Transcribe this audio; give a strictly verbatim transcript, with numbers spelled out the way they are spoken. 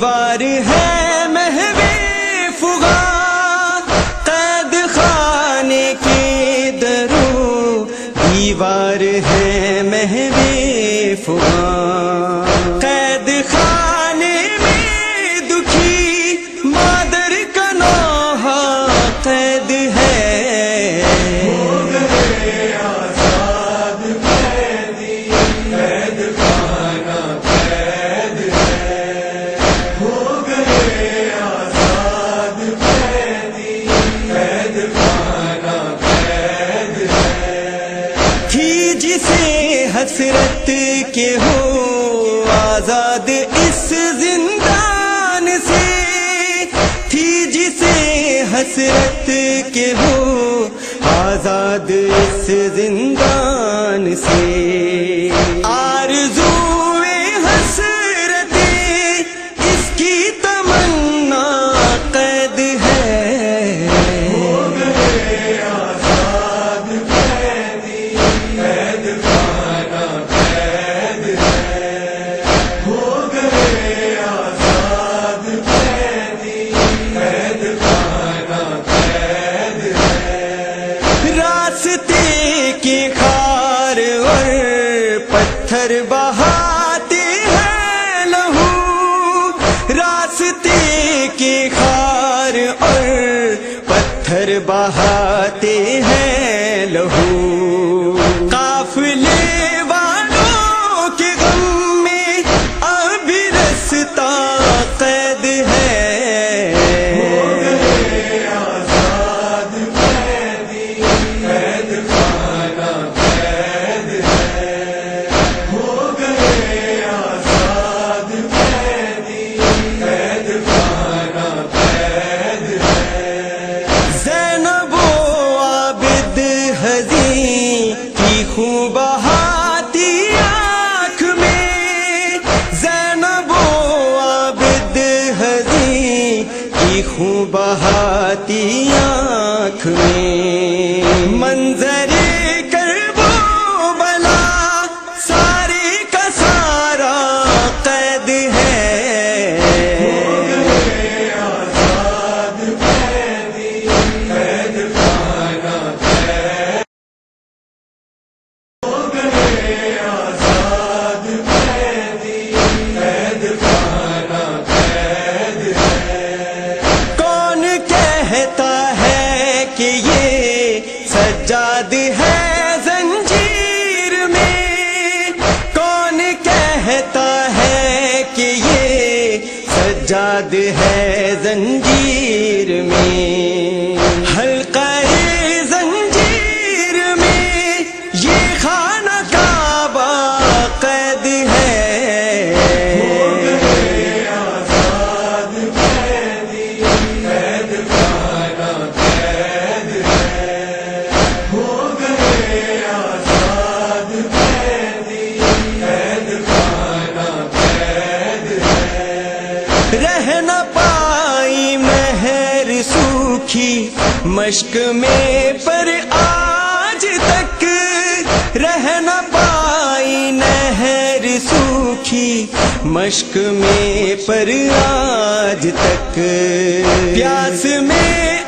دیوار ہے محوِ فغاں، قید خانے کے درو دیوار ہے محوِ فغاں، قید خانے میں دکھی مادر کا نوحہ قید ہے، جسے حسرت کے ہو آزاد اس زندان سے، تھی جسے حسرت کے ہو آزاد اس زندان سے، آرزوئے حسرتیں اس کی تمنا قید ہے، راستے کے خار اور پتھر بہاتے ہیں لہو، راستے کے خار اور پتھر بہاتے ہیں لہو، قافلے والوں کے غم میں اب رستا قید ہے، خوب بہاتی آنکھ میں زینب و عابد حزین کی خوب بہاتی آنکھ میں، منظر کرب و بلا سارے کا سارا قید ہے، کہ یہ سجاد ہے زنجیر میں، کون کہتا ہے کہ یہ سجاد ہے زنجیر میں، حلقہ زنجیر میں یہ خانہ کعبہ قید ہے، رہ نہ پائی مہر سوکھی مشق میں پر آج تک، رہ نہ پائی نہر سوکھی مشق میں پر آج تک، پیاس میں